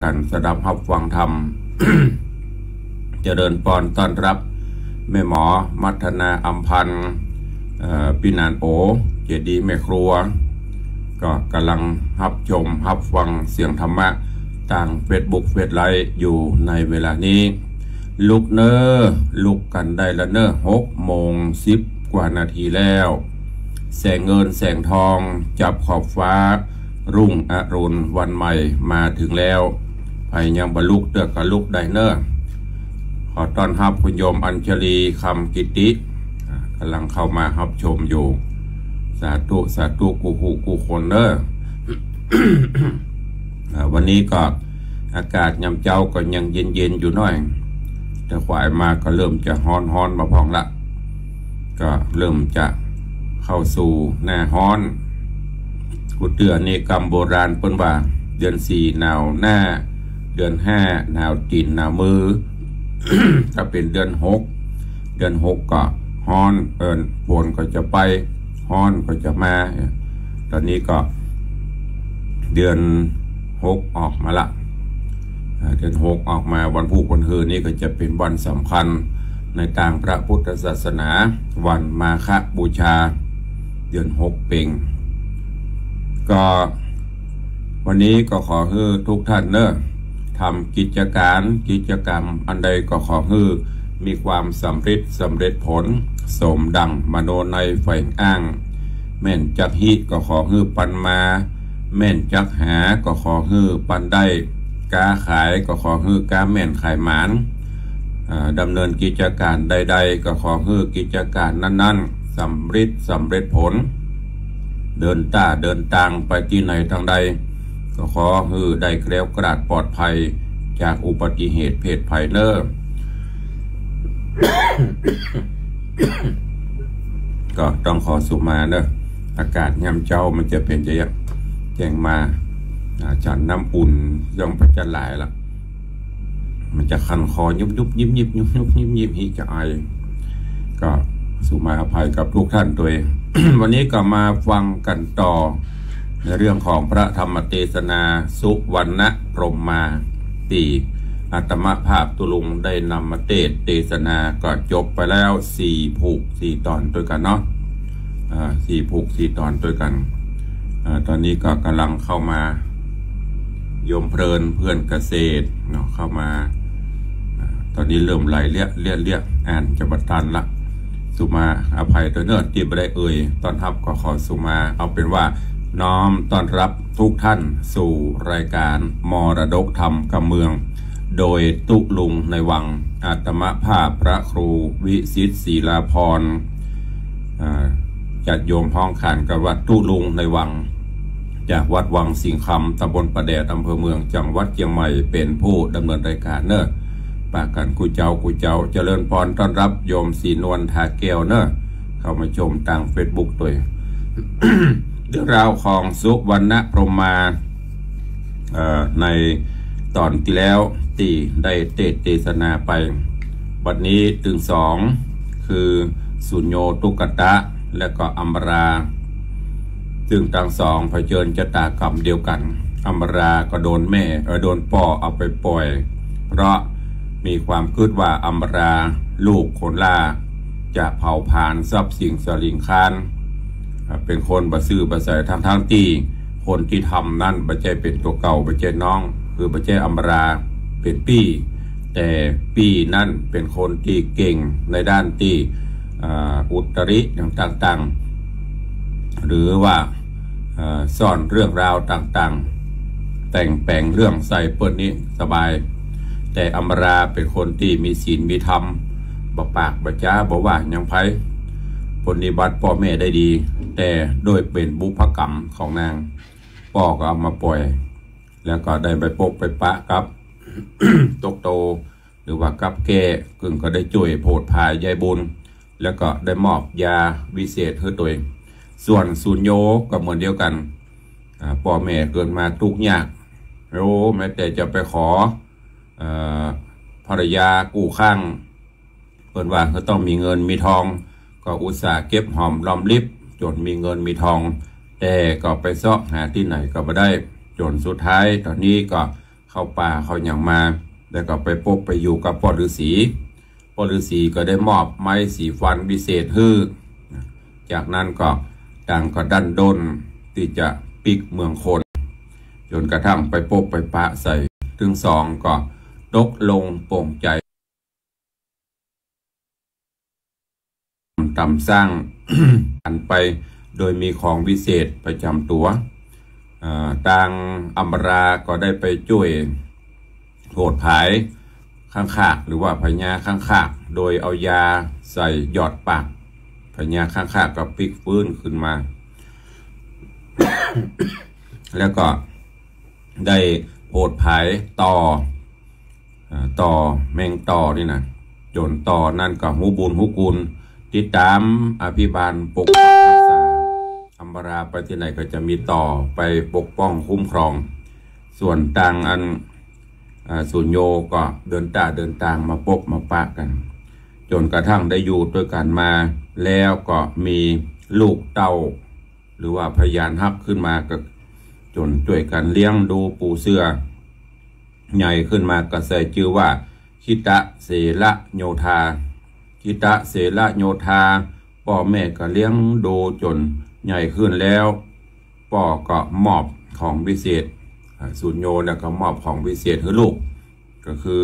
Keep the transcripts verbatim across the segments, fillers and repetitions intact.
กันสดับรับฟังธรรม เจริญปอนต้อนรับแม่หมอมัทนาอัมพันธ์ปีนานโอเจดีแม่ครัวก็กำลังรับชมรับฟังเสียงธรรมะต่างเฟซบุ๊กเฟซไลฟ์อยู่ในเวลานี้ลุกเนอลุกกันได้ละเนอหกโมงสิบกว่านาทีแล้วแสงเงินแสงทองจับขอบฟ้ารุ่งอรุณวันใหม่มาถึงแล้วไปยังบรรลุเตือกกับลุกได้เนอขอต้อนรับคุณโยมอัญชลีคำกิติกำลังเข้ามารับชมอยู่สาธุสาธุกูหูกูคนเนอ วันนี้ก็อากาศยามเจ้าก็ยังเย็นๆอยู่หน่อยแต่ขวายมาก็เริ่มจะฮ้อนฮ้อนมาพองละก็เริ่มจะเข้าสู่หน้าฮ้อนกุเตือนนี่กรรมโบราณเปิ้นว่าเดือนสี่หนาวหน้าเดือนห้าหนาวตีนหนาวมือ ถ้าเป็นเดือนหกเดือนหกก็ฮ้อนเอิญฝนก็จะไปฮ้อนก็จะมาตอนนี้ก็เดือนหกออกมาละเดือนหกออกมาวันพุธวันฮือนี่ก็จะเป็นวันสำคัญในทางพระพุทธศาสนาวันมาฆบูชาเดือนหกเพ็งก็วันนี้ก็ขอให้ทุกท่านเนอะทำกิจการกิจกรรมอันใดก็ขอให้มีความสำเร็จสำเร็จผลสมดังมโนในไฟอ้างแม่นจักหิก็ขอให้ปันมาแม่นจักหาก็ขอให้ปันได้กาขายก็ขอให้กาแม่นขายหมานดำเนินกิจการใดๆก็ขอให้กิจการนั้นๆสำเร็จสำเร็จผลเดินต้าเดินทางไปที่ไหนทางใดก็ขอให้ได้แคล้วคลาดปลอดภัยจากอุบัติเหตุเพศภัยเนอ ก็ต้องขอสุมาเนอะอากาศยามเจ้ามันจะเป็นจะยังแจ้งมาฉันน้ำอุ่นย่อมพัชหลายละมันจะคันคอยุบยุบยิบยิบยุบยุบยิบยิบฮีจะไอก็สุมาอภัยกับทุกท่านตัวเอง วันนี้ก็มาฟังกันต่อในเรื่องของพระธรรมเทศนาสุวรรณพรหมมาตีอาตมภาพตุลุงได้นำมาเทศเทศนาก็จบไปแล้วสี่ผูกสี่ตอนด้วยกันเนาะสี่ผูกสี่ตอนด้วยกันอตอนนี้ก็กำลังเข้ามาโยมเพลินเพื่อนเกษตรเนาะเข้ามาตอนนี้เริ่มไหลเลี้ยเลี้ยเลี้ยอ่านจะบัดทันละสุมาอภัยตัวเนื้อที่ไม่ได้เอ่ยตอนทับก็ขอสุมาเอาเป็นว่าน้อมต้อนรับทุกท่านสู่รายการมรดกธรรมกำเมืองโดยตุลุงในวังอาตมภาพพระครูวิสิตศิลาพรจัดโยมพ้องขานกับวัดตุลุงในวังจากวัดวังสิงคำตำบลประแดดอำเภอเมืองจังหวัดเชียงใหม่เป็นผู้ดำเนินรายการเนอะปากกันกุเจ้ากุเจ้าเจริญพรต้อนรับโยมสีนวลทาแก้วเนอะเข้ามาชมทางเฟซบุ๊กตัว เรื่องราวของสุวรรณพรหมมาในตอนที่แล้วตีได้เทศเทศนาไปวันนี้ถึงสองคือสุญโญตุกตะและก็อัมราซึ่งทั้งสองเผชิญชะตากรรมเดียวกันอัมราก็โดนแม่เออโดนพ่อเอาไปปล่อยเพราะมีความคิดว่าอัมราลูกคนล่าจะเผาผลาญทรัพย์สินสลิงคานเป็นคนบะซื่อบะใส่ทางทางตีคนที่ทำนั่นบะใจเป็นตัวเก่าบะใจน้องคือบะใจอัมราเป็นปี้แต่ปี้นั่นเป็นคนที่เก่งในด้านที่อุตริอย่างต่างๆหรือว่าซ่อนเรื่องราวต่างๆแต่งแปลงเรื่องใส่เปิ้นนี้สบายแต่อัมราเป็นคนที่มีศีลมีธรรมบปากบจ้าบอกว่ายังไพปฏิบัติพ่อแม่ได้ดีแต่โดยเป็นบุพกรรมของนางพ่อก็เอามาปล่อยแล้วก็ได้ไปปกไปปะกับ ตกโตหรือว่ากับแก่กึ่งก็ได้ช่วยโพดพายยายบุญแล้วก็ได้มอบยาวิเศษให้ตัวเองส่วนสุญโญก็เหมือนเดียวกันพ่อแม่เกิดมาทุกข์ยากโอ้แม้แต่จะไปขอภรรยากู้ข้างเปิดว่าก็ต้องมีเงินมีทองก็อุตส่าห์เก็บหอมรอมริบจนมีเงินมีทองแต่ก็ไปซอกหาที่ไหนก็ไม่ได้จนสุดท้ายตอนนี้ก็เข้าป่าเขาอย่างมาแล้วก็ไปพบไปอยู่กับพ่อฤาษีพ่อฤาษีก็ได้มอบไม้สีฟันวิเศษให้จากนั้นก็ดังก็ดันด้นที่จะปิกเมืองคนจนกระทั่งไปพบไปปะใส่ถึงสองก็ตกลงโปร่งใจตำสร้าง อันไปโดยมีของวิเศษประจำตัวต่างอัมราก็ได้ไปช่วยโหดผายข้างขากหรือว่าพญาข้างขากโดยเอายาใส่หยอดปากพญาข้างขากก็พลิกฟื้นขึ้นมา แล้วก็ได้โหดผายต่อต่อแมงต่อนี่นะจนต่อนั่นก็หูบุญหูกุลติดตามอภิบาลปกปักรักษาอัมบราไปที่ไหนก็จะมีต่อไปปกป้องคุ้มครองส่วนต่างอันสุญโยก็เดินตาเดินตางมาปกมาปะกันจนกระทั่งได้อยู่ด้วยกันมาแล้วก็มีลูกเต้าหรือว่าพยานฮักขึ้นมาก็จนช่วยกันเลี้ยงดูปูเสื้อใหญ่ขึ้นมาก็ใส่ชื่อว่าคิตะเสละโยธาคิตะเสละโยธาพ่อแม่ก็เลี้ยงดูจนใหญ่ขึ้นแล้วพ่อก็มอบของวิเศษสุญโยเนี่ยก็มอบของวิเศษให้ลูกก็คือ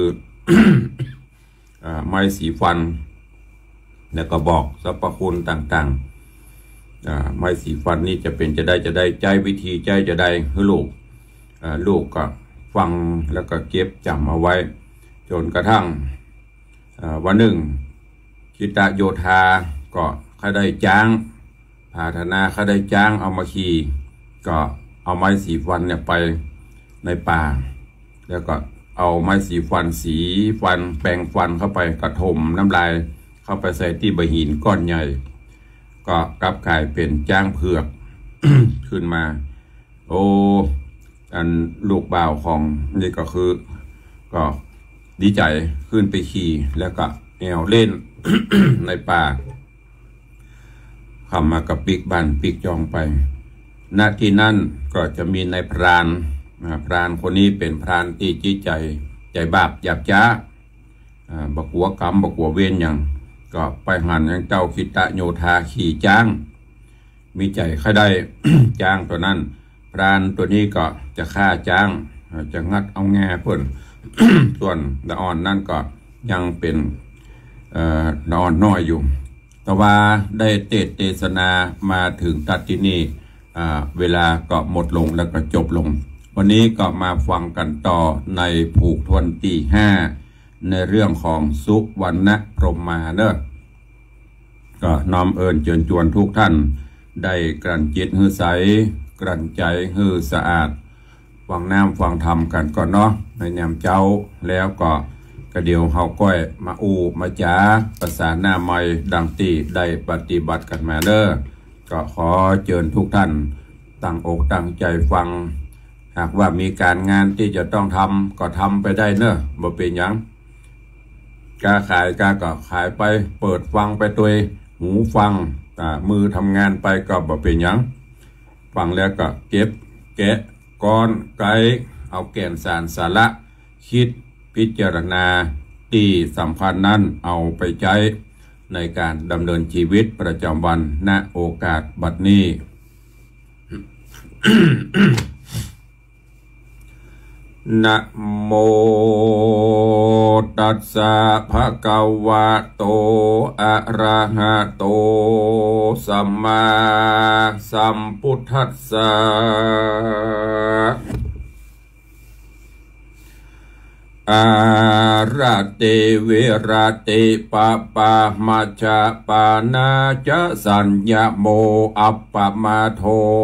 ไม้สีฟันแล้วก็บอกสรรพคุณต่างๆไม้สีฟันนี่จะเป็นจะได้จะได้ใจวิธีใจจะได้ให้ลูกลูกก็ฟังแล้วก็เก็บจำเอาไว้จนกระทั่งวันหนึ่งคิตะโยธาก็เขาได้จ้างพาธนาเขาได้จ้างเอามาขี่ก็เอาไม้สีฟันเนี่ยไปในป่าแล้วก็เอาไม้สีฟันสีฟันแปรงฟันเข้าไปกระถมน้ำลายเข้าไปใส่ที่ใบหินก้อนใหญ่ก็กลับกลายเป็นจ้างเผือก ขึ้นมาโอ้อันลูกบ่าวของนี่ก็คือก็ดีใจขึ้นไปขี่แล้วก็แอวเล่น ในป่าเข้ามากับปิกบันปิกจองไปณที่นั่นก็จะมีนายพรานพรานคนนี้เป็นพรานที่จิตใจใจบาปหยาบช้าบักหัวกรรมบักหัวเวียนอย่างก็ไปหันอย่างเจ้าคิตะโยธาขี่จ้างมีใจใครได้ จ้างตัวนั้นพรานตัวนี้ก็จะฆ่าจ้างจะงัดเอาแง่เพิ่น ส่วนดาอ่อนนั่นก็ยังเป็นดาอ่อนน้อยอยู่แต่ว่าได้เทศเทศนามาถึงตัดที่นี่เวลาก็หมดลงแล้วก็จบลงวันนี้ก็มาฟังกันต่อในผูกทวนที่ห้าในเรื่องของสุวรรณพรหมมาเนอะก็น้อมเอิญเชิญชวนทุกท่านได้กลั่นจิตหือใสกลั่นใจหือสะอาดฟังน้ำฟังธรรมกันก่อนเนาะในแนมเจ้าแล้วก็กระเดียวเฮาก้อยมาอูมาจ๋าภาษาหน้าใหม่ดังตีได้ปฏิบัติกันมาเด้อก็ขอเชิญทุกท่านตั้งอกตั้งใจฟังหากว่ามีการงานที่จะต้องทำก็ทำไปได้เนอะบ่เป็นหยังกาขายกาก็ขายไปเปิดฟังไปตัวหูฟังมือทำงานไปก็บ่เป็นหยังฟังแล้วก็เก็บแกะก้อนไกเอาแก่นสารสาระคิดพิจารณาที่สำคัญนั้นเอาไปใช้ในการดำเนินชีวิตประจำวันณโอกาสบัดนี้ นะโมตัสสะภะคะวะโตอะระหะโตสัมมาสัมพุทธัสสะอาราเตเวราเตปะปะมาชะปานาจะสัญญโมอัปปะมาโท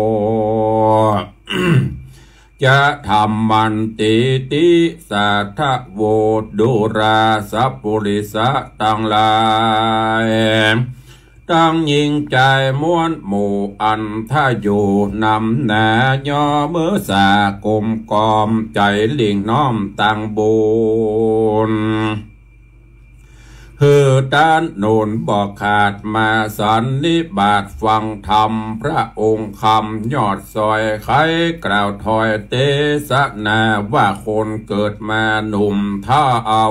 จะธรรมันติติสัทธโวดุราสัพปุริสะตังลายตั้งยิงใจม้วนหมู่อันท่าอยู่นำหนายอมือสากลมกอมใจลิงน้อมตังบุญเฮือด้านโนนบอกขาดมาสันนิบาตฟังธรรมพระองค์คำยอดซอยไขกล่าวถอยเตสนาว่าคนเกิดมาหนุ่มท่าเอา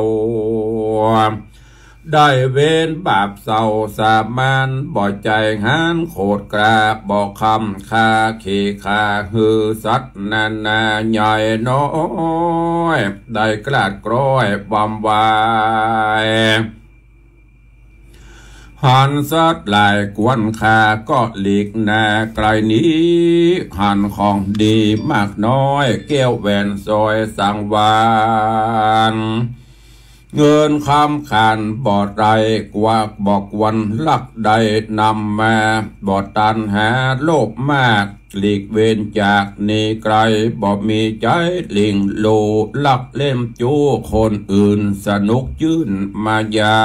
ได้เว้นบาปเศร้าสามานบ่อใจหันโคดกราบบอกคำคาขีคาฮือสัตนานาใหญ่น้อยได้กลาดกร้อยบำวายหันสัตหลายกวนคาก็หลีกหน้าไกลนี้หันของดีมากน้อยแก้วแหวนซอยสังวานเงินคำขานบอดไรกวักบอกวันลักใดนำมาบอดตันหาโลภมากหลีกเว้นจากนี้ไกลบอกมีใจลิงโลลักเล่มจู้คนอื่นสนุกยื่นมายา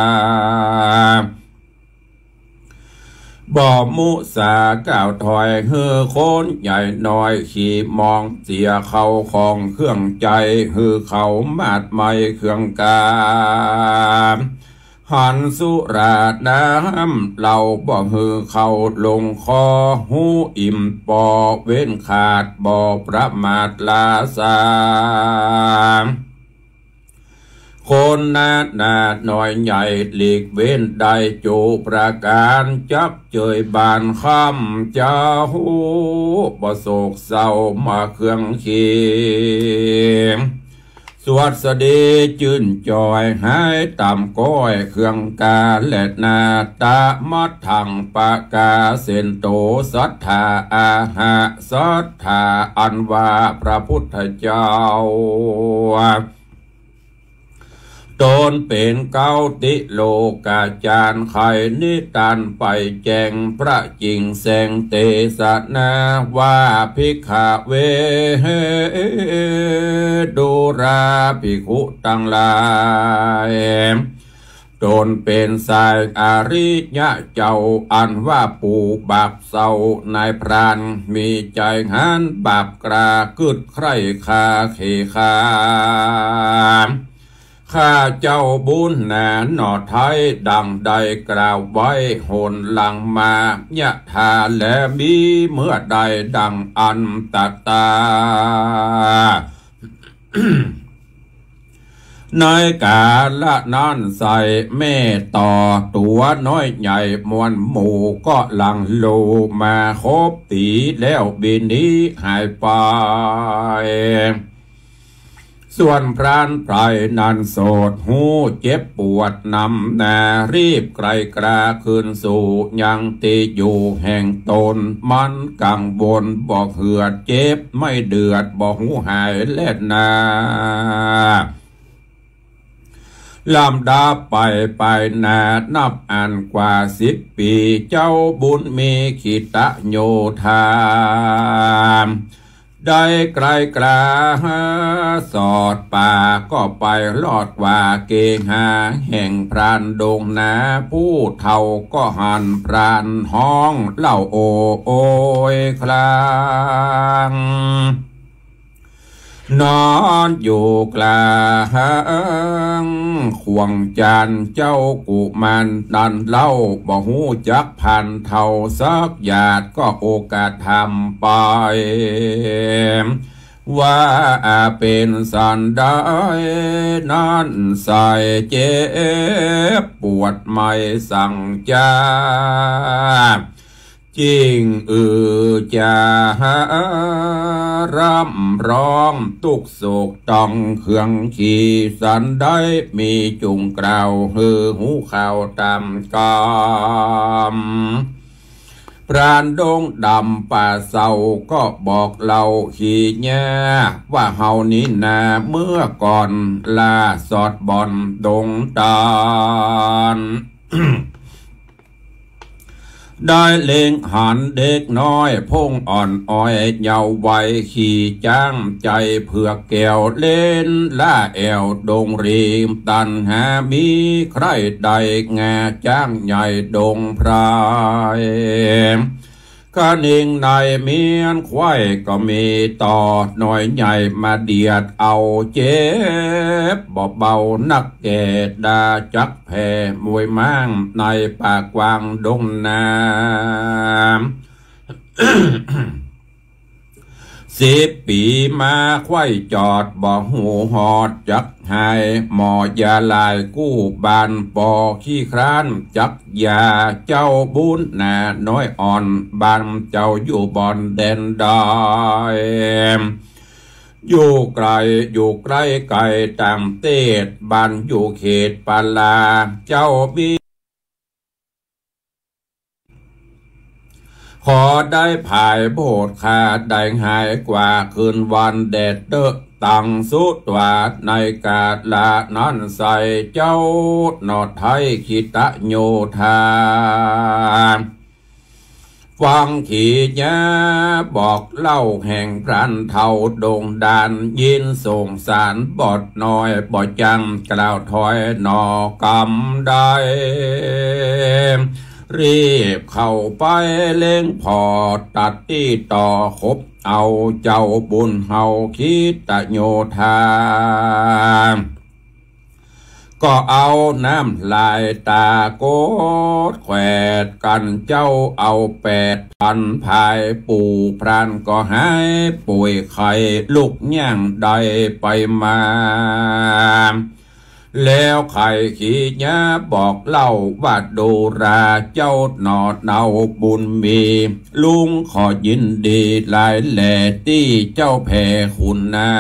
บ่มุสาก้าวถอยเฮือโคนใหญ่น้อยขี่มองเสียเขาของเครื่องใจฮือเขามาดไม่เครื่องกาหันสุราน้ำเหล่าบ่ฮือเขาลงคอหูอิ่มปอเว้นขาดบ่ประมาทลาสาคนนาหนาหน่อยใหญ่หลีกเว้นได้จูประการจับเจยบานคำเจ้าหูบ่โศกเศร้ามาเครื่องเคียงสวัสดีจื่นจอยหายต่ำก้อยเครื่องกาและนาตามัดถังปากกาเส้นโตสัทธาอาหะสัทธาอันว่าพระพุทธเจ้าตนเป็นเก้าติโลกาจารย์ไขนิตันไปแจงพระจริงแสงเตสนาว่าภิกขเวดูราภิกขุตั้งหลายตนเป็นสายอาริยะเจ้าอันว่าปูบาปเศร้านายพรานมีใจหันบาปกรากึดใครคาเขคาข้าเจ้าบุญแหนหนอไทยดังใดกล่าวไว้โหนหลังมายะทาและมีเมื่อใดดังอันตตา ในกาละนั้นใส่แม่ต่อตัวน้อยใหญ่มวลหมู่ก็หลังโลมาครบตีแล้วบินนี้หายไปส่วนพรานไพรนันโสดหูเจ็บปวดนำนารีบไกลกราคืนสู่ยังตีอยู่แห่งตนมันกังวลบอกเหือดเจ็บไม่เดือดบอกหูหายเล่นนาลำดาไปไปนานับอันกว่าสิบปีเจ้าบุญมีขิตะโยธาได้ไกลกลาสอดป่าก็ไปลอดกว่าเกหาแห่งพรานดงนาผู้เฒ่าก็หันพรานห้องเล่าโอโอยคลางนอนอยู่กลางควงจานเจ้ากุมันดันเล่าบ่หูจักพันเท่าสักหยาดก็โอกาสทำไปว่าเป็นสันได้นั่นใส่เจ็บปวดไม่สั่งจาจริงอือจะร่ำร้องตุกโศกต้องเครื่องขี่สันได้มีจุงกล่าวฮือหูข่าวตามกามพรานดงดำป่าเศร้าก็บอกเราขี่แย่ว่าเฮานี้นาเมื่อก่อนลาสอดบอนดงตาล ได้เล็งหันเด็กน้อยพงอ่อนอ้อยเยาว์วัยขี่จ้างใจเผือกแก้วเล่นล่าแอวดงรีมตันหามีใครใดแงจ้างใหญ่ดงพรายข้านิงในเมียนควายก็มีต่อหน่อยใหญ่มาเดียดเอาเจ็บบ่เบานักแก่ดาจักแผ่มวยมั่งในปากกวางดงน้ำ สิบปีมาควายจอดบ่หูหอดจักหายหมอยาลายกู้บานปอขี้คร้านจักยาเจ้าบุญนาน้อยอ่อนบานเจ้าอยู่บอนแดนดอยอยู่ไกลอยู่ใกล้ไกลตามเตดบ้านอยู่เขตปาลาเจ้าบีขอได้ภายโบสถ์ขาดได้หายกว่าคืนวันแดดเดอะตังสุดวาดในกาดละนั้นใส่เจ้าหนอดไทยคิตะโยธาฟังขีญาบอกเล่าแห่งพรันเท่าดงดานยินส่งสารบอดน้อยบอดจังกล่าวถอยนอกำได้รีบเข้าไปเล่งพอตัดที่ต่อคบเอาเจ้าบุญเฮาคิตะโยธาก็เอาน้ำลายตาโกดแขวดกันเจ้าเอาแปดพันภายปู่พรานก็หายป่วยไข้ลูกย่างใดไปมาแล้วไข่ขี้ยาบอกเล่าว่าดูราเจ้าหนอดเนาบุญมีลุงขอยินดีหลายแหล่ที่เจ้าแผ่คุณนา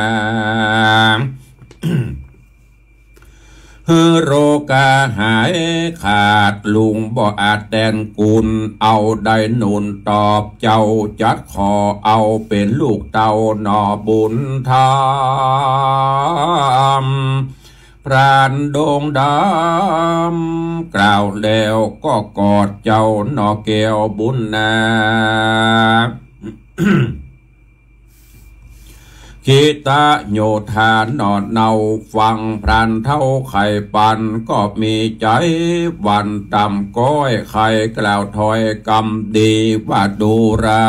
เฮโรกาหายขาดลุงบ่อาจแดนกุลเอาได้นุนตอบเจ้าจัดขอเอาเป็นลูกเต้าหนอบุญธรรมพรานโด่งดำกล่าวแล้วก็กอดเจ้าหนอแก้วบุญนา คิตะโยธานอนเนาฟังพรานเท่าไข่ปันก็มีใจวันตำก้อยไข่กล่าวถอยกำดีว่าดูรา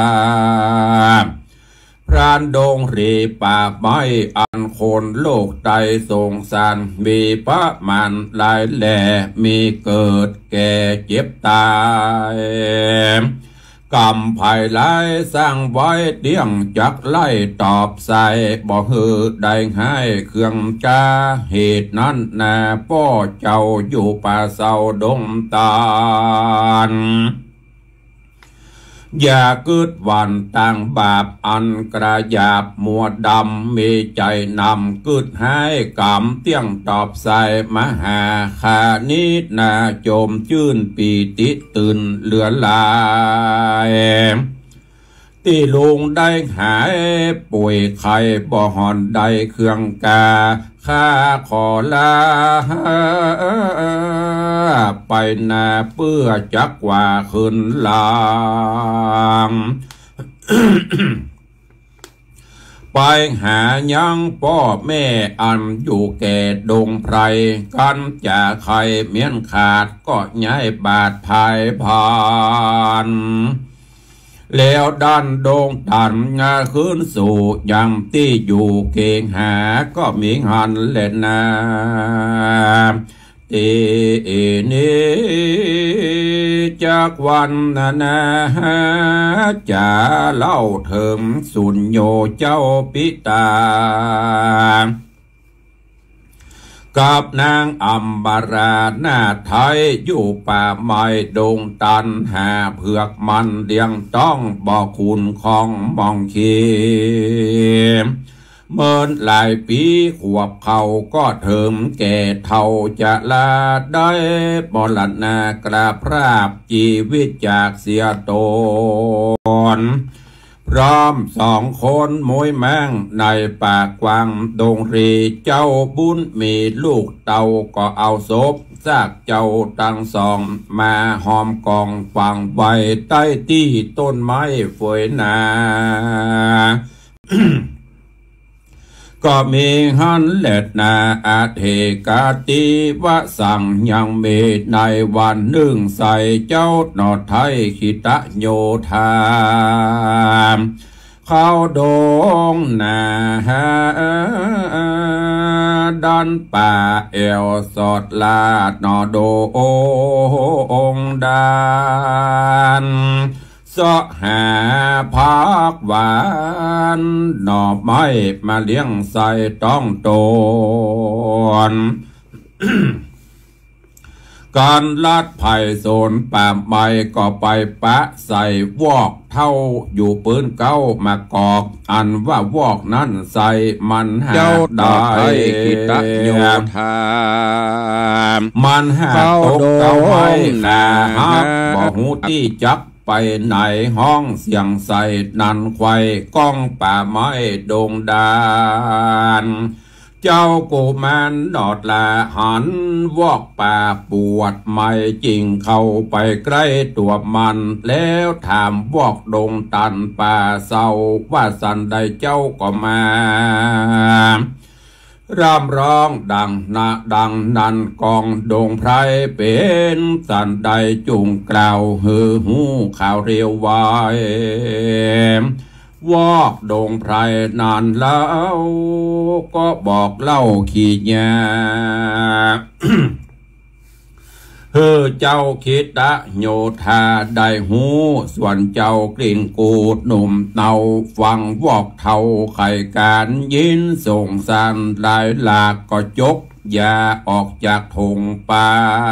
พรานดงรีปากไม้อันคนโลกใจสงสารมีพระมันหลายแหล่มีเกิดแก่เจ็บตายกำภายไล่สร้างไว้เดี่ยงจักไล่ตอบใส่บ่ฮือได้ให้เครื่องจ้าเหตุนั้นนาป้อเจ้าอยู่ป่าเศร้าดงตาลอย่าเกิดวันต่างบาปอันกระยาบมัวดำมีใจนำเกิดให้กำเตี้ยงตอบใส่มหาคานิดนาโจมชื่นปีติตื่นเหลือลายที่ลุงได้หายป่วยไข้บ่หอนได้เครื่องกาข้าขอลาไปนาเพื่อจักว่าขึ้นลางไปหายังพ่อแม่อันอยู่แก่ดงไพรกันจะใครเมียนขาดก็ย้ายบาดภายผ่านแล้วดันโด่งตันงาขึ้นสู่ยังที่อยู่เก่งหาก็มีหันเล่นนาตีนี้จากวันนาจะเล่าถึงสุญโยเจ้าปิตากับนางอัมบาราหน้าไทยอยู่ป่าไม้ดงตันหาเผือกมันเดียงต้องบอกคุณของมองขีเมื่อหลายปีขวบเขาก็เถิมแก่เท่าจะลาได้บรณากราบราบชีวิตจากเสียตนพร้อมสองคนมวยแมงในป่ากวางดงรีเจ้าบุญมีลูกเต่าก็เอาศพซากเจ้าตั้งสองมาหอมกองฝังไว้ใต้ที่ต้นไม้ฝอยนาก็มีหันเล็ดนาอาเทกาติวะสั่งยังเมในวันหนึ่งใส่เจ้าหนอไทยขิตะโยธาเข้าดงนาดันป่าเอวสอดลาดนอโดองดานสะหาพักหวานหน่อไม้มาเลี้ยงใส่ต้องโตน การลัดไผ่โซนป่าไม้ก็ไปปะใส่วอกเท่าอยู่ปืนเก้ามากอกอันว่าวอกนั้นใส่มันหาได้กิตโยธามันหาตกเก้าไม้นาฮักบ่หูที่จักไปไหนห้องเสียงใส่นันไขว้ก้องป่าไม้โด่งดานเจ้ากูมันดอดละหันวอกป่าปวดไม่จริงเข้าไปใกล้ตัวมันแล้วถามวอกดงตันป่าเศร้าว่าสันใดเจ้าก็มารำร้องดังนาดังนันกองดงไพรเป็นสันใดจุงกล่าวฮือหูข่าวเรียวไว้วอกดงไพรนานแล้วก็บอกเล่าขี้ยา เฮ้อเจ้าคิดดะโยธาได้หูส่วนเจ้ากลิ่นกูดหนุ่มเนาฟังวอกเท่าไข่การยินส่งสันลายหลากก็จกยาออกจากทงป่า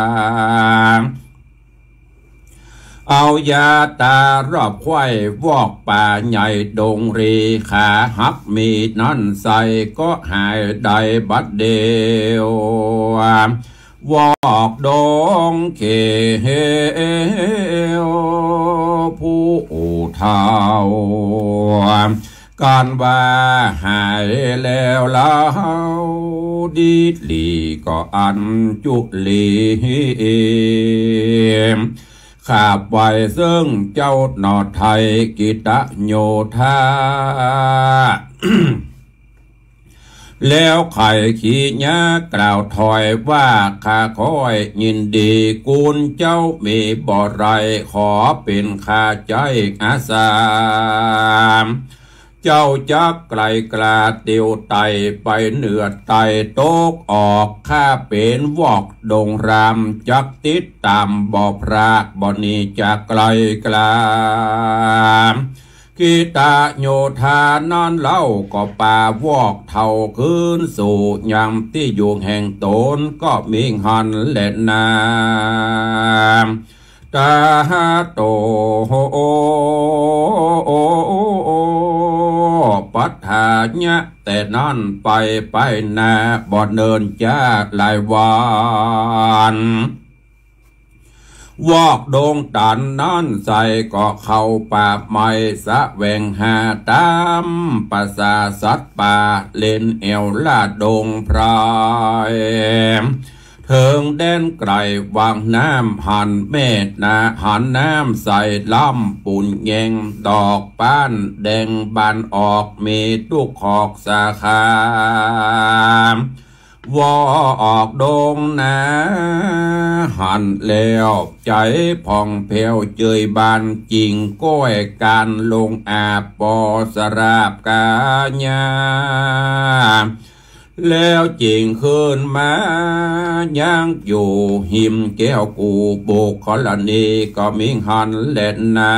เอายาตารอบควายวอกป่าใหญ่ดงรีขาหักมีนั่นใส่ก็หายได้บัดเดียววอกดงเขวผู้เท่าการว่าหายแล้วเล่าดีลีก็อันจุลีขาบไว้ซึ่งเจ้าหนอไทยกิตโยธา แล้วไข่ขี้ยากล่าวถอยว่าข้าคอยยินดีกุลเจ้ามีบ่ไรขอเป็นข้าใจอาสาเจ้าจักไกลกลาเตียวไตไปเหนือไตโตกออกข้าเป็นวอกดงรามจักติดตามบ่อพรากบ่อนี้จากไกลกลากิตาโยธานอนเล่าก็ป่าวอกเท่าคืนสู่ยามที่อยู่แห่งตนก็มีหันเล่นนาตาโตปัฏฐาญะแต่นั่นไปไปนาบ่เนินจ้าหลายวันวอกดงตันนั่นใส่ก็เข้าป่าไม้สะแวงหาตามภาษาสัตว์ป่าเล่นเอวลาดงพรายเถิงแดนไกลวางน้ำหันเมตนาหันน้ำใส่ลำปุ่นแยงดอกป้านแดงบานออกมีทุกขอกสาขาวออกดงนาหันแล้วใจผ่องเพวเจยบานจริงก้อยการลงอาปอสราบกาญาแล้วจริงขึ้นมายังอยู่หิมแก้วกูโบกขลนีก็มิงหันเล่นนา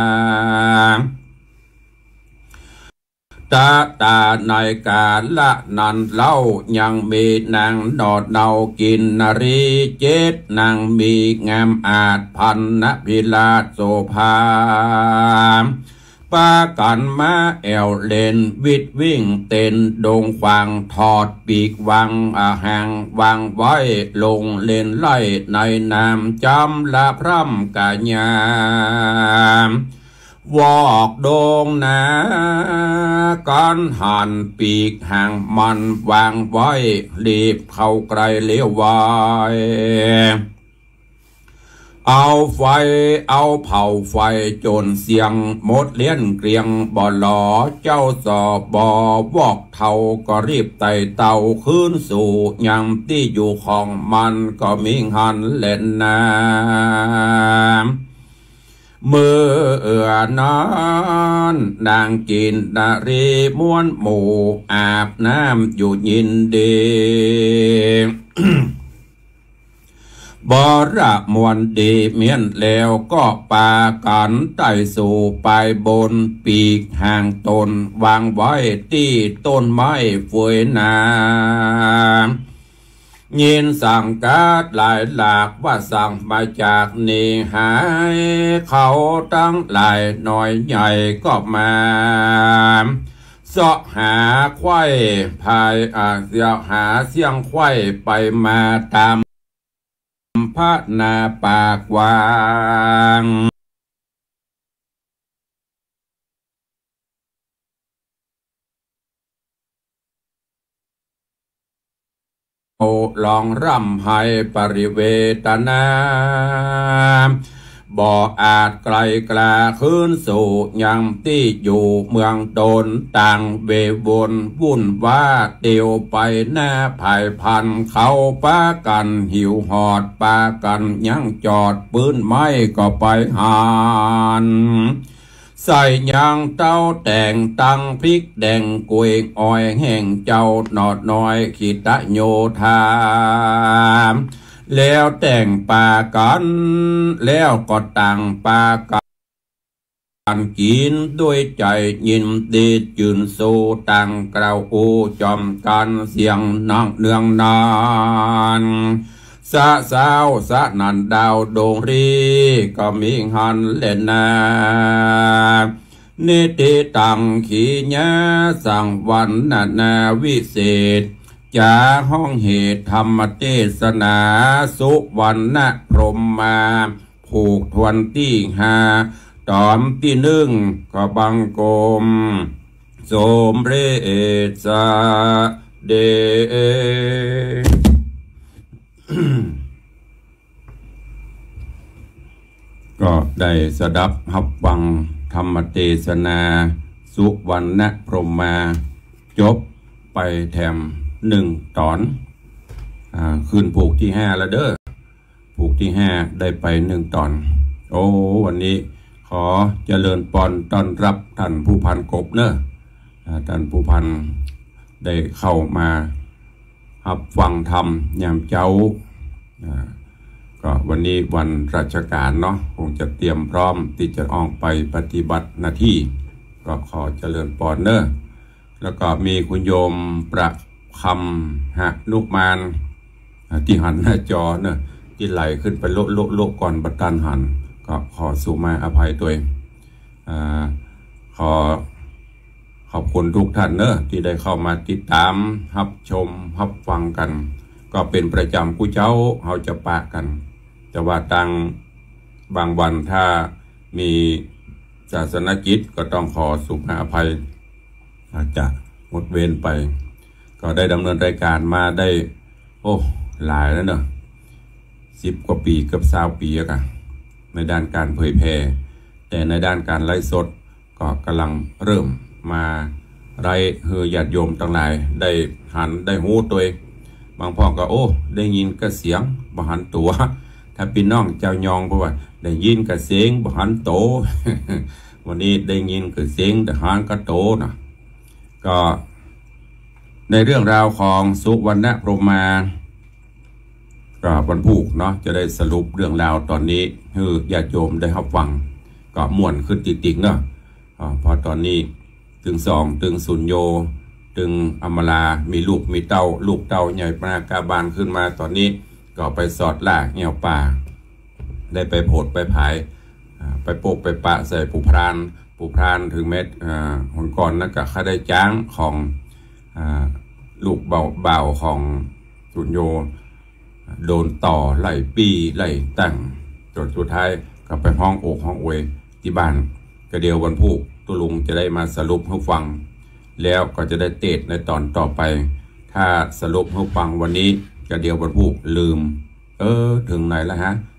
ตาตาในกาละนันเล่ายังมีนางดอดเนากินนรีเจตนางมีงามอาจพันนพิลาโสภาปากันมาแอวเลนวิดวิ่งเต้นดงขวางถอดปีกวังอาหางวางไว้ลงเลนไล่ในนามจำละพร่ำกาญาวอกดงนาการหันปีกห่างมันวางไว้รีบเข้าไกลเลี้ยวไว้เอาไฟเอาเผาไฟจนเสียงหมดเลี้ยนเกรียงบ่หลอเจ้าสอบบ่วอกเท่าก็รีบไต่เต่าขึ้นสู่ยังที่อยู่ของมันก็มีหันเล่นน้ำมือเอือนอนนางกินนารีม้วนหมู่อาบน้ำอยู่ยินดี บระมวลดีเมียนแล้วก็ปากันไต่สู่ไปบนปีกห่างตนวางไว้ที่ต้นไม้เฟยนายินสั่งการ์ดหลายหลากว่าสั่งมาจากนี่หายเขาตั้งหลายหน่อยใหญ่ก็มาเสาะหาไข่พายอาเสียหาเสียงไข่ไปมาตามพระนาปากวางโอลองร่ำให้ปริเวตนาบ่อาจไกลกลาขึ้นสู่ยังที่อยู่เมืองตนต่างเบวนวุ่นว่าเตียวไปหน้าภายพันเขาปากันหิวหอดปากันยังจอดปืนไม้ก็ไปหานใส่ยางเต้าแต่งตังพริกแดงกวยอ้อยแห้งเจ้าหนอดน้อยขีตะโยธาแล้วแต่งปากันแล้วก็ต่างปากันกินด้วยใจยินดีจืนสู้ต่างกล่าวโอจอมกันเสียงนังเนืองนานสะสาวสะนันดาวโดงรีก็มีหันเล่นนานิติตังขีญาสังวันนานาวิเศษจาห้องเหตุธรรมเทศนาสุวรรณพรหมมาผูกทวนที่หาตอมที่หนึ่งก็บังกรมสมเรศเดก็ได้สดับหับฟังธรรมเทศนาสุวรรณพรหมมาจบไปแถมหนึ่งตอนอ่าคืนผูกที่ห้าแล้วเด้อผูกที่ห้าได้ไปหนึ่งตอนโอ้วันนี้ขอเจริญปอนต้อนรับท่านผู้พันกบเนอะท่านผู้พันได้เข้ามารับฟังธรรมยามเจ้าก็วันนี้วันราชการเนาะคงจะเตรียมพร้อมที่จะออกไปปฏิบัติหน้าที่ก็ขอเจริญปอนเนอะแล้วก็มีคุณโยมประคำฮะลูกมานที่หันหน้าจอเนอะที่ไหลขึ้นไปโลโลโลก่อนบัตันหันก็ขอสุมาอภัยตัวเองอขอขอบคุณทุกท่านเนอะที่ได้เข้ามาติดตามรับชมรับฟังกันก็เป็นประจำกูเจ้าเขาจะปะกันแต่ว่าตังบางวันถ้ามีศาสนกิจก็ต้องขอสุมาอภัยอาจจะงดเว้นไปก็ได้ดำเนินรายการมาได้โอ้หลายแล้วเนอะสิบกว่าปีเกือบสามปีอะค่ะในด้านการเผยแพร่แต่ในด้านการไลฟ์สดก็กำลังเริ่มมาไล่เฮือญาติโยมต่างหลายได้หันได้หูตัวเองบางพ่อก็โอ้ได้ยินกระเสียงบ่หันตัวถ้าพี่น้องเจ้ายองเพราะว่าได้ยินกระเสียงบ่หันโต วันนี้ได้ยินกระเสียงแต่หันกระโตนะก็ในเรื่องราวของสุวรรณพรหมมาก็วันผูกเนาะจะได้สรุปเรื่องราวตอนนี้ให้ญาติโยมได้รับฟังก็ม่วนขึ้นติดๆเนาะพอตอนนี้ถึงสองถึงสุญโยถึงอมรามีลูกมีเต้าลูกเต้าใหญ่ปนากาบานขึ้นมาตอนนี้ก็ไปสอดล่าเงี่ยวป่าได้ไปโผดไปผายไปโปกไปปะใส่ปูพรานปูพรานถึงเม็ดหนก่อนนั่นก็ข้าได้จ้างของลูกเบาเบาของสุญโยโดนต่อไล่ปีไล่ตั้งจนสุดท้ายก็ไปห้องอกห้องอวยที่บ้านก็เดียววันพุธตุลุงจะได้มาสรุปให้ฟังแล้วก็จะได้เตะในตอนต่อไปถ้าสรุปให้ฟังวันนี้ก็เดียววันพุธลืมเออถึงไหนแล้วฮะ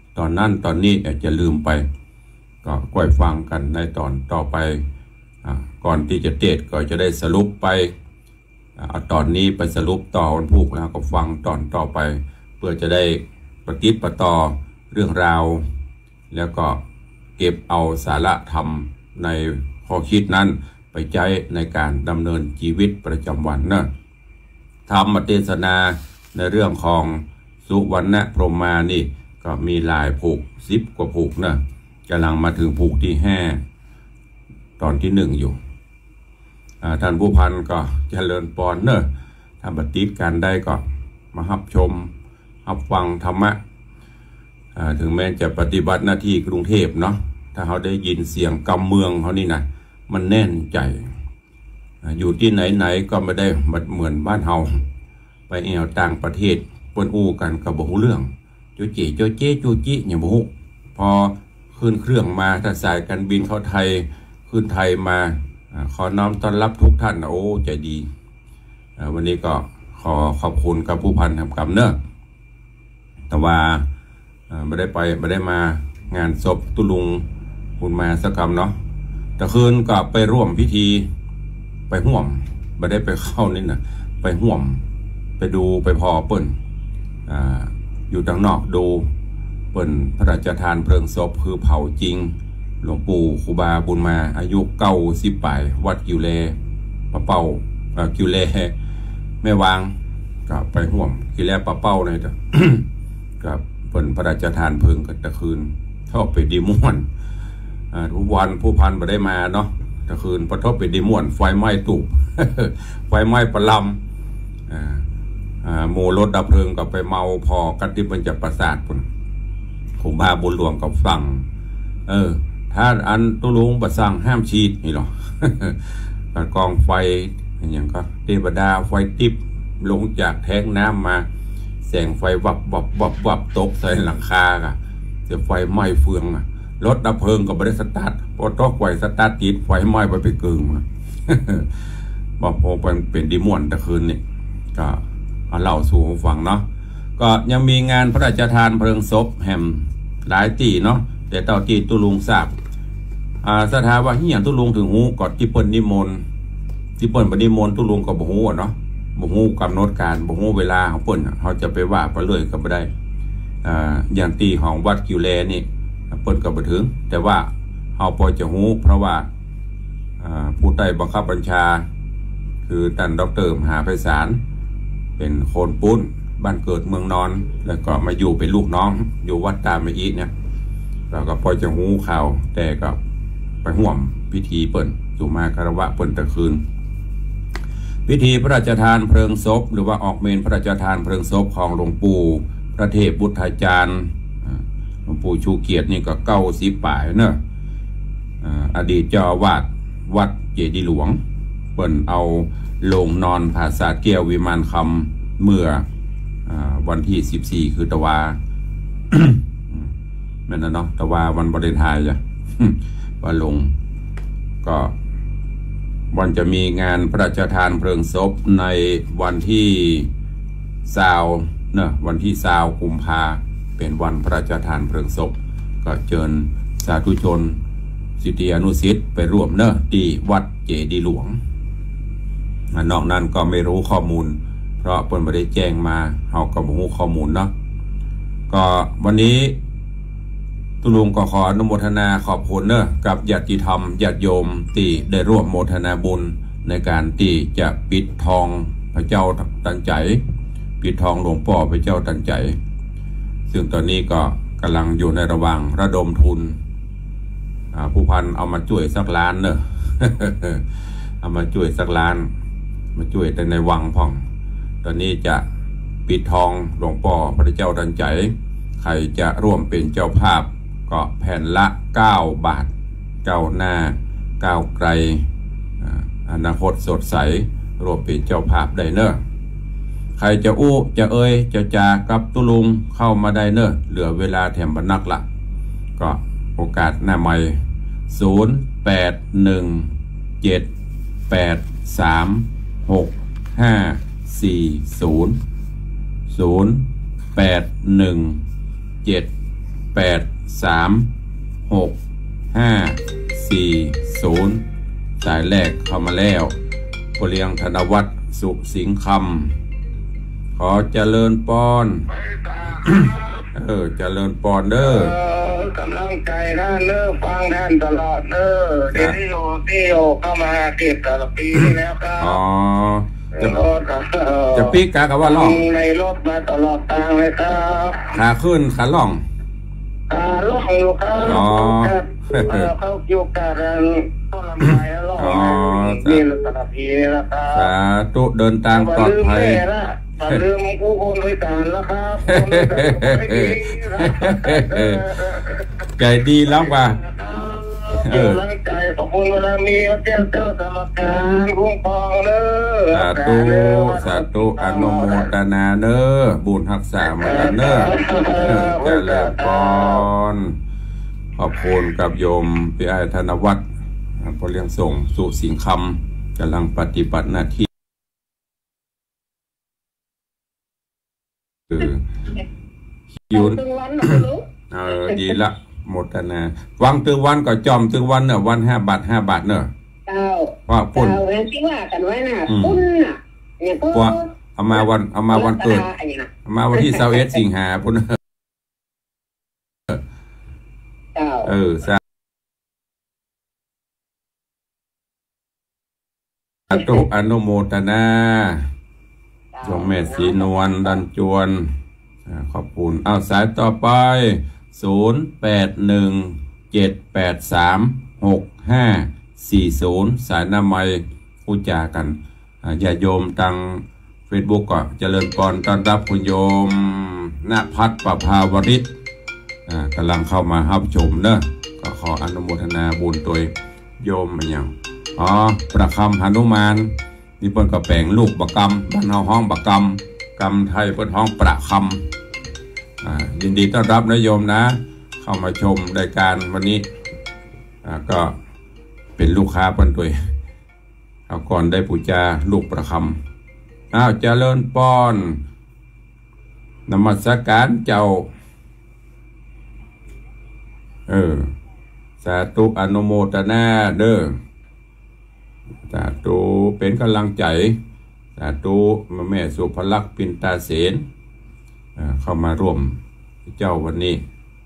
ตอนนั้นตอนนี้อาจจะลืมไปก็ค่อยฟังกันในตอนต่อไปก่อนที่จะเทศก็จะได้สรุปไปเอาตอนนี้ไปสรุปต่อวันพุธแล้วก็ฟังตอนต่อไปเพื่อจะได้ปฏิบัติประต่อเรื่องราวแล้วก็เก็บเอาสาระธรรมในข้อคิดนั้นไปใช้ในการดำเนินชีวิตประจำวันนะธรรมเทศนาในเรื่องของสุวรรณพรหมานี่ก็มีหลายผูกสิบกว่าผูกนะกำลังมาถึงผูกที่ห้าตอนที่หนึ่งอยู่ท่านผู้พันก็เจริญปอนเนอะถ้าบัติดการได้ก็มารับชมรับฟังธรรมะถึงแม้จะปฏิบัติหน้าที่กรุงเทพเนาะถ้าเขาได้ยินเสียงกำเมืองเขานี่นะมันแน่นใจอยู่ที่ไหนๆก็ไม่ได้เหมือนบ้านเฮาไปแอวต่างประเทศปนอู้กันกับบ่ฮู้เรื่องจูจีโจเจจูจิอย่างบ่ฮู้พอขึ้นเครื่องมาถ้าสายการบินเข้าไทยขึ้นไทยมาขอน้อมต้อนรับทุกท่านโอ้ใจดีวันนี้ก็ขอขอบคุณกับผู้พันทำกรรมเนอะแต่ว่าไม่ได้ไปไม่ได้มางานศพตุลุงคุณมาสักคำเนาะแต่คืนก็ไปร่วมพิธีไปห่วมไม่ได้ไปเข้านี่นะไปห่วมไปดูไปพอเปิ่น อ, อยู่ทางนอกดูเปิ่นพระราชทานเพลิงศพคือเผาจริงหลวงปู่ครูบาบุญมาอายุเก้าสิบปลายวัดกิวเลปะเป้ากิวเลแม่วางก็ไปห่วมกิวเลปะเป้าเลยจ้ะ กับเปิ่นพระราชทานเพลิงกันตะคืนชอบไปดีม่วนทุกวันผู้พันมาได้มาเนาะตะคืนพอทบไปดีม่วนไฟไหม้ตุบ ไฟไหม้ประลำโมรถดับเพลิงก็ไปเมาพอกันที่มันจะประสาทปุ่นครูบาบุญหลวงกับฟังเออถ้าอันตุลุงประสั่งห้ามฉีดนี่หรอ กองไฟอย่างก็เทวดาไฟติบลงจากแท้งน้ำมาแสงไฟวับวับวับวับตกใส่หลังคาอะเสียไฟไหม้เฟืองอะรถดับเพลิงก็ไม่ได้สตาร์ทพอตกไฟสตาร์ทติดไฟไหม้ไปไปกึ่งมา บอกพอเป็นเป็นดิม่วนตะคืนนี่ก็เอาเล่าสู่ฟังเนาะก็ยังมีงานพระราชทานเพลิงศพแห่มหลายตีเนาะแต่เต่าตีตุลุงทราบอ่าสถาว่าเฮียตุลุงถึงหูกอดที่เปิ้นนิมนต์ที่เปิ้นปนิมนต์ตุลุงก็บ่ฮู้เนาะบ่ฮู้กำหนดการบ่ฮู้เวลาของเปิ้นเขาจะไปว่าไปเลยก็บ่ได้อ่าอย่างตีของวัดกิวแลนี่เปิ้นก็บ่ถึงแต่ว่าเฮาพอจะฮู้เพราะว่าอ่าผู้ใต้บังคับบัญชาคือท่านดร.มหาไพศาลเป็นโคนปุ้นบ้านเกิดเมืองนอนแล้วก็มาอยู่เป็นลูกน้องอยู่วัดตามอีเนี่ยเราก็พอจะหูข่าวแต่ก็ไปห่วมพิธีเปิ่นสุมาคารวะเปิ่นตะคืนพิธีพระราชทานเพลิงศพหรือว่าออกเมนพระราชทานเพลิงศพของหลวงปู่พระเทพบุตรอาจารย์หลวงปู่ชูเกียรตินี่ก็เก้าสิบป่ายเนอะอดีตเจ้าอาวาสวัดเจดีย์หลวงเปิ่นเอาโลงนอนผาศาสตร์แก้ววิมานคำเมื่อวันที่สิบสี่คือตะวา แม่นนะเนาะตะวาวันบริทายจ้ะ ว่าลงก็วันจะมีงานพระราชทานเพลิงศพในวันที่สาวเนอะวันที่สาวกุมภาเป็นวันพระราชทานเพลิงศพก็เชิญสาธุชนศิษยานุศิษย์ไปร่วมเนอะที่วัดเจดีย์หลวงนอกนั้นก็ไม่รู้ข้อมูลเพราะเพิ่นไม่ได้แจ้งมาเฮาก็บ่รู้ข้อมูลเนาะก็วันนี้ตุลุงก็ขออนุโมทนาขอบคุณเนอะกับญาติธรรมญาติโยมที่ได้ร่วมโมทนาบุญในการที่จะปิดทองพระเจ้าตันใจปิดทองหลวงพ่อพระเจ้าตันใจซึ่งตอนนี้ก็กำลังอยู่ในระหว่างระดมทุนผู้พันเอามาช่วยสักล้านเนอะ เอามาช่วยสักล้านมาช่วยแต่ในวังพ่องตอนนี้จะปิดทองหลวงพ่อพระเจ้าตันใจใครจะร่วมเป็นเจ้าภาพก็แผ่นละเก้าบาทเก้าหน้าเก้าไกลอนาคตสดใสร่วมเป็นเจ้าภาพได้เนอะใครจะอู้จะเอ่ยจะจากับตุลุงเข้ามาได้เนอะเหลือเวลาแถมบรรนักละก็โอกาสหน้าใหม่ศูนย์แปดหนึ่งเจ็ดแปดสามหกห้าสี่ศูนย์ศูนย์แปดหนึ่งเจ็ดแปดสามหกห้าสี่ศูนย์สายแรกเข้ามาแล้วพ่อเลี้ยงธนวัฒน์สุสิงห์คำขอเจริญปอนเออเจริญปอนเด้อกำลังใจนะเลิกฟังท่านตลอดเด้อเดี๋ยวที่โยที่โยเข้ามาเก็บแต่ละปีนี่แล้วครับอ๋อจะจะปีกากับว่าล่องในรถมาตลอดทางเลยครับขาขึ้นขาล่องขาล่องอยู่ครับอ๋อเขาอยู่กันต้นลำไยแล้วล่องนี่ตลอดปีนี่แล้วครับสาธุเดินทางปลอดภัยเรื่องผู้คนด้วยกันแล้วครับใจดีแล้วว่าเออใจขอบคุณเวลามีเจ้าเจ้าสมการคุ้มครองเด้อสาธุสาธุอนุโมทนาเน้อบุญรักษามากันเน้อเจริญพรขอบคุณกับโยมพี่ไอธนวัฒน์พอเลี้ยงส่งสุสิงห์คำกำลังปฏิบัติหน้าที่ยุนเออดีละหมดนะวังตึงวันก็จอมตึงวันเนอะวันห้าบาทห้าบาทเนอะเจ้าว่าพุ่นเจ้าที่ว่ากันไว้น่ะพุ่นน่ะเนี่ยก็เอามาวันเอามาวันเกิดเอามาวันที่สิบเอ็ดสิงหาพุ่นเจ้าเออสาธุอนุโมทนาโยมแม่ศรีนวลดันจวนขอบคุณเอาสายต่อไปศูนย์แปดหนึ่งเจ็ดแปดสามหกห้าสี่ศูนย์สายนามัยพูดจากันญาโยมทางเฟซบุ๊กก็เจริญพรต้อนรับคุณโยมณพัฒน์ประภาวริศกำลังเข้ามารับชมเนอะก็ขออนุโมทนาบุญตัวโยมอย่างอ๋อประคำหนุมานนี่เปิ้นก็แปลงลูกบักกำบ้านเฮาห้องบักกำกำไทยเปิ้นห้องประคำอ่ายินดีต้อนรับนะโยมนะเข้ามาชมรายการวันนี้อ่าก็เป็นลูกค้าเปิ้นตัวเอาก่อนได้ปูจาลูกประคำอ้าวเจริญปอนนมัสการเจ้าเออสาธุอนุโมทนาเด้อสาธุเป็นกำลังใจสาธุแม่สุภลักษณ์ปินตาเสนเข้ามาร่วมเจ้าวันนี้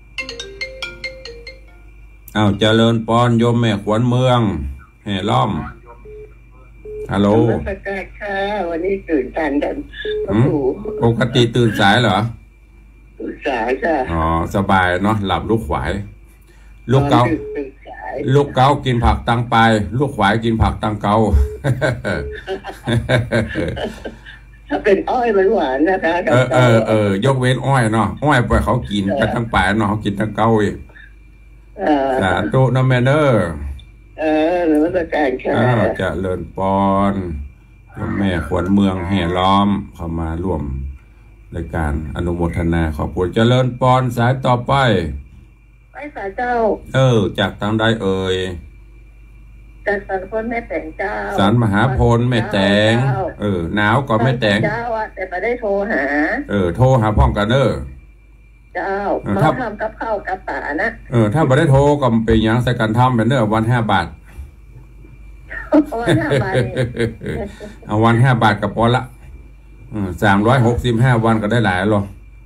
อ้าวเจริญปอนโยมแม่ขวัญเมืองแห่ล้อมฮัลโหลสกัดค่ะวันนี้ตื่นทันกันปกติตื่นสายเหรอตื่นสายค่ะอ๋อสบายเนาะหลับลูกขวายลูกเกาลูกเกากินผักตังไปลูกขวายกินผักตังเกาถ้าเป็นอ้อยมันหวานนะคะเออเออเออยกเว้นอ้อยเนาะอ้อยปล่อยเขากินกันทั้งปลายเนาะเขากินทั้งเกาอีกสาธุนะแม่เนอเออหรือว่าจะแก่งแค่จะเลินปอนแม่ขวัญเมืองแห่ล้อมเข้ามาร่วมรายการอนุโมทนาขอบคุณเจริญปอนสายต่อไปไปสายเจ้าเออจากทางใดเอ่ยจากสารพลแม่แตงเจ้าสารมหาพลแม่แตงเออหนาวก็แม่แตงเจ้าอะแต่ไม่ได้โทรหาเออโทรหาพ่องกันเนอเจ้ามาทำกับข้าวกับป่านะเออถ้าไม่ได้โทรก็เป็นอย่างใส่กันทำเป็นเนอวันห้าบาทวันห้าบาทเอาวันห้าบาทกับพอละสามร้อยหกสิบห้าวันก็ได้หลายหรอ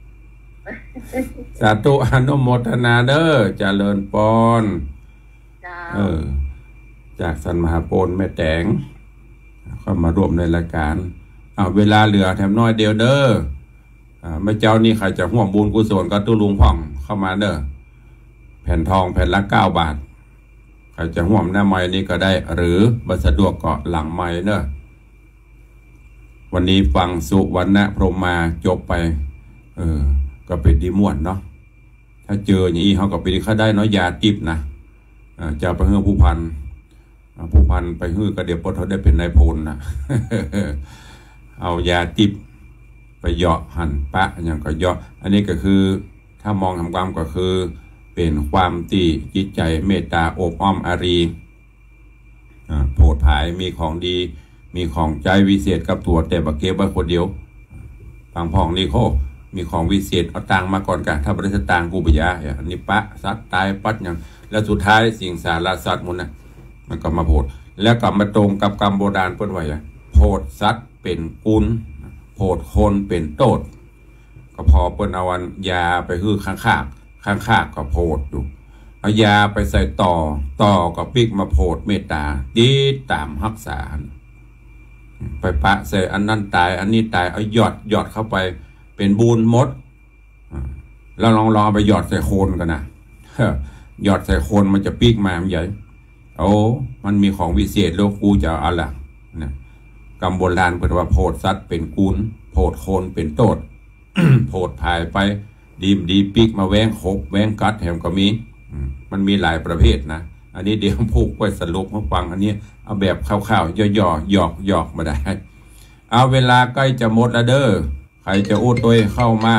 สาธุอนุโมทนาเด้อเจริญปอนเออจากสันมหาโพนแม่แตงเข้ามาร่วมในรายการเอาเวลาเหลือแถมน้อยเดียวเด้ออ่าแม่เจ้านี่ใครจะห่วงบุญกุศลก็ตู้ลุงพ่องเข้ามาเด้อแผ่นทองแผ่นละเก้าบาทใครจะห่วงหน้าไม้นี่ก็ได้หรือบัสะดวกเกาะหลังไม้เด้อวันนี้ฟังสุวรรณพรหมมาจบไปเออก็เป็นดีม่วนเนาะถ้าเจออย่างนี้เขาก็ไปดีเขาได้เนาะยาจิบนะจะไปเฮือผู้พันผู้พันไปเฮือกระเดียบปดเขาได้เป็นนายพลนะเอายาจิบไปเหยาะหั่นปะอย่างก็เหยาะอันนี้ก็คือถ้ามองทำความก็คือเป็นความตีจิตใจเมตตาอบอ้อมอารีโผดผายมีของดีมีของใจวิเศษกับตัวแต่บักเก็บไว้คนเดียวบางพองนี่โคมีของวิเศษเอาตังมาก่อนกันถ้าบริษัทตังกูไปยาอันนี้ปะสัตว์ตายปัดอย่างแล้วสุดท้ายสิ่งสารสัตว์มันนะมันก็มาโพดแล้วก็มาตรงกับกรรมโบราณเพิ่นไว้โพดสัตว์เป็นกุลโพดคนเป็นโตดก็พอเปิ้นเอาวันยาไปฮื้อข้างข้างข้างข้างก็โพดอยู่เอายาไปใส่ต่อต่อก็ปิกมาโพดเมตตาดีตามรักษาไปปะใส่อันนั้นตายอันนี้ตายเอาหยอดหยอดเข้าไปเป็นบูนมดแล้วลองลองไปหยอดใส่โคนกันนะหยอดใส่โคนมันจะปีกมามันใหญ่โอ้มันมีของวิเศษแล้วกูจะเอาละนะกรรมโบราณเปิดว่าโพดสัตว์เป็นกุลโพดโคนเป็นโตด โพดพายไปดีมดีปีกมาแวงขบแวงกัดแถมก็มีมันมีหลายประเภทนะอันนี้เดี๋ยวพูกไว้สรุปมาฟังอันนี้เอาแบบคร่าวๆย่อๆหยอกหยอกมาได้เอาเวลาใกล้จะหมดแล้วเด้อใครจะอู้ตัวเข้ามา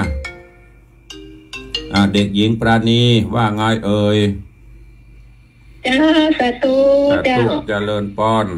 เด็กหญิงปราณีว่าไงเอ่ยจ้าสาธุเจ้าเจริญป้อน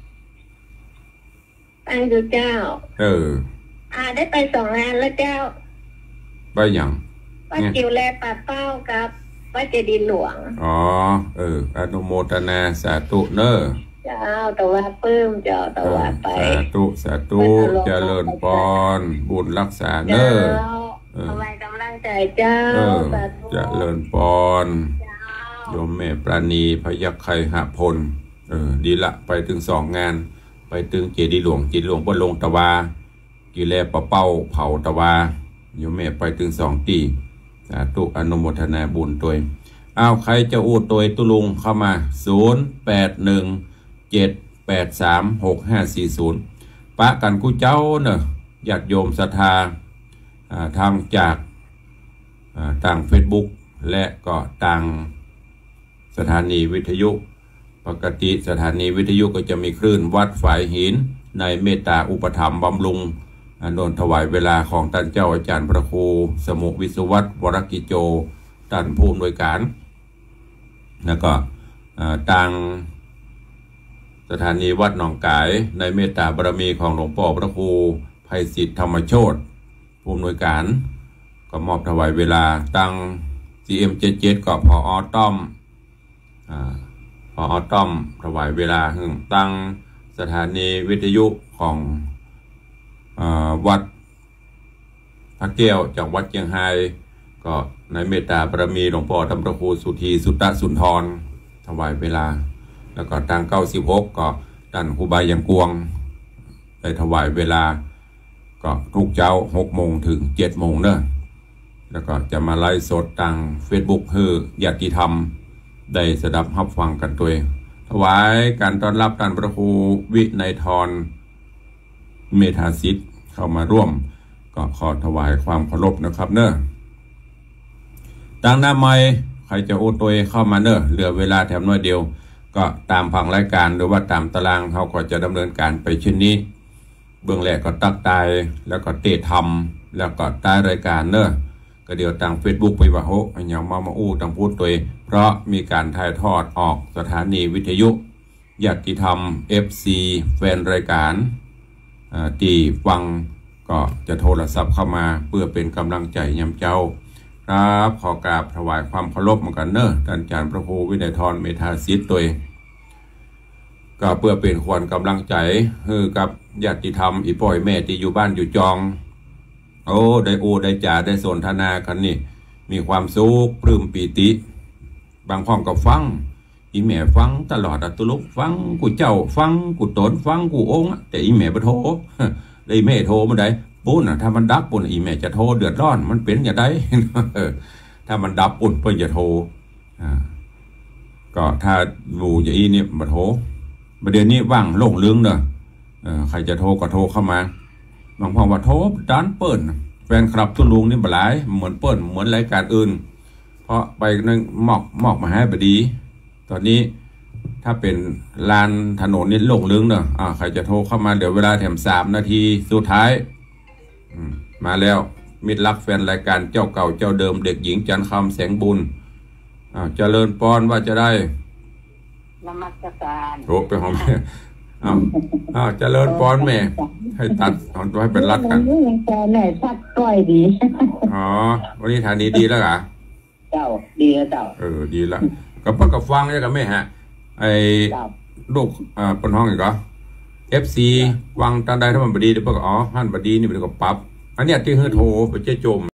ไปดูเจ้าเอออ่าได้ไปสองงานแล้วเจ้าไปอย่างวัดจิ๋วแลป่าเป้ากับวัดเจดีย์หลวงอ๋อเอออนุโมทนาสาธุเนอเจ้าแต่ว่าปลื้มเจ้าแต่ว่าไปสาธุสาธุเจริญพรบุญรักษาเนอเอาไว้กำลังใจเจ้าเจริญพรโยมแม่ปราณีพยัคฆ์ไคหพลเออดีละไปถึงสองงานไปถึงเจดีย์หลวงเจดีย์หลวงบนลงตะวากิเลปะเป้าเผาตะวาโยมแม่ไปถึงสองตีสาธุอนุโมทนาบุญตัวอ้าวใครจะอู้ตัวตุลุงเข้ามาศูนย์แปดหนึ่งเจ็ดแปดสามหกห้าสี่ศูนย์ปะกันกูเจ้าเนอะญาติโยมศรัทธาทางจากทาง Facebook และก็ทางสถานีวิทยุปกติสถานีวิทยุก็จะมีคลื่นวัดฝายหินในเมตตาอุปถัมภ์บำรุงโดนถวายเวลาของท่านเจ้าอาจารย์พระครูสมุวิศวัตวรกิจโจท่านผู้อำนวยการแล้วก็ทางสถานีวัดหนองกายในเมตตาบารมีของหลวงพ่อพระครูไพศิษฐ์ธรรมโชติผู้อำนวยการก็มอบถวายเวลาตั้ง ซี เอ็ม เจ็ดสิบเจ็ด ก็พออต้อมพออต้อมถวายเวลาหึ่งตั้งสถานีวิทยุของวัดพระแก้วจากวัดเชียงไฮ้ก็ในเมตตาบารมีหลวงพ่อธรรมพระครูสุธีสุตตสุนทรถวายเวลาแล้วก็ทางเก้าสิบหกก็ท่านครูบายังกวงได้ถวายเวลาก็ทุกเจ้าหกโมงถึงเจ็ดโมงเนอะแล้วก็จะมาไลฟ์สดทาง Facebook เฮือญาติธรรมได้สดับรับฟังกันตัวเองถวายการต้อนรับท่านพระครูวินัยธรเมธาสิทธิ์เข้ามาร่วมก็ขอถวายความเคารพนะครับเนอะดังนั้นไม่ใครจะโอตัวเข้ามาเนอะเหลือเวลาแถมน้อยเดียวก็ตามผังรายการหรือว่าตามตารางเขาก็จะดำเนินการไปเช่นนี้เบื้องแรกก็ตักตายแล้วก็เตะทำแล้วก็ใต้รายการเนอะก็เดี๋ยวทาง Facebook ไปว่าโหอย่างมามาอู้ทางพูดตัวเองเพราะมีการถ่ายทอดออกสถานีวิทยุญาติธรรม เอฟ ซี แฟนรายการที่ฟังก็จะโทรศัพท์เข้ามาเพื่อเป็นกำลังใจยำเจ้าครับขอกราบถวายความเคารพเหมือนกันเนอะท่านอาจารย์พระครูวินัยธรเมธาสิทธิ์ตัวเองก็เพื่อเป็นขวัญกำลังใจให้กับญาติธรรมอีป่อยแม่ที่อยู่บ้านอยู่จองโอ้ได้โอได้จ่าได้สนทนากันนี่มีความสุขปลื้มปีติบางข้องก็ฟังอีแม่ฟังตลอดอัตลุกฟังกูเจ้าฟังกูตนฟังกูองค์แต่อีแม่ไปโทรได้แม่โทรมาได้ปุ่นถ้ามันดับปุ่นอีแม่จะโทรเดือดร้อนมันเป็นอย่างไรถ้ามันดับปุ่นเพิ่นจะโทรก็ถ้าบูอย่างนี้เนี่ยมาโทรประเด็นนี้ว่างโล่งเรื่องเนอะใครจะโทรก็โทรเข้ามาบางพอว่าโทรด้านเปิดแฟนคลับตุลุงนี่บหลายเหมือนเปิดเหมือนรายการอื่นเพราะไปนึงมอกมอกมาให้บดีตอนนี้ถ้าเป็นลานถนนนี่โล่งเรื่องเนอะอ่าใครจะโทรเข้ามาเดี๋ยวเวลาแถมสามนาทีสุดท้ายมาแล้วมิตรรักแฟนรายการเจ้าเก่าเจ้าเดิมเด็กหญิงจันทร์คำแสงบุญอ่าเจริญปอนว่าจะได้นมัสการโอ้ไปหอมอ้าวอ้าวเจริญพรแม่ให้ตัดเอาตัวให้เป็นรัดกันแต่แม่ชัดก้อยดีอ๋อวันนี้ฐานีดีแล้วเหรอเจ้าดีแล้วเจ้าเออดีแล้วกับพ่อกับฟังเนี่ยกับแม่ฮะไอ้ลูกอ่าปนห้องอีกเหรอเอฟซีวังตันใดถ้ามันบดีเดี๋ยวพ่อก็อ๋อฮั่นบดีนี่เดี๋ยวก็ปรับอันเนี้ยที่เฮือโทรไปเจ๊จม